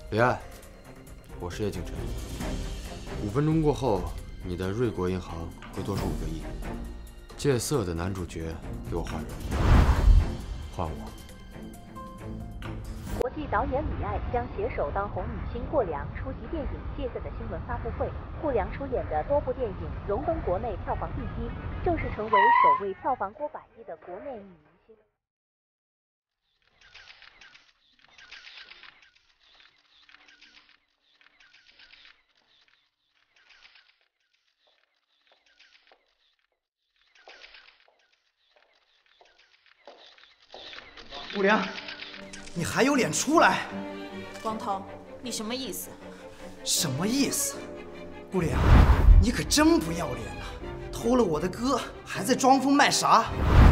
别案，我是叶景晨。5分钟过后，你的瑞国银行会多出5个亿。戒色的男主角给我换人，换我。 国际导演李艾将携手当红女星顾良出席电影《戒色》的新闻发布会。顾良出演的多部电影荣登国内票房第一，正式成为首位票房过100亿的国内女明星。 顾良。 你还有脸出来？ 光头，你什么意思？ 什么意思？顾良，你可真不要脸呐！偷了我的歌，还在装疯卖傻。